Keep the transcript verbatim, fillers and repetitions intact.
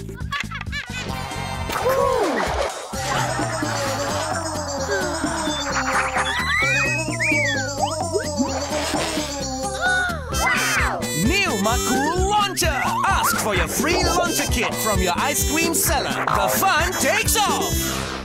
New Kool Launcher! Ask for your free launcher kit from your ice cream seller. The fun takes off!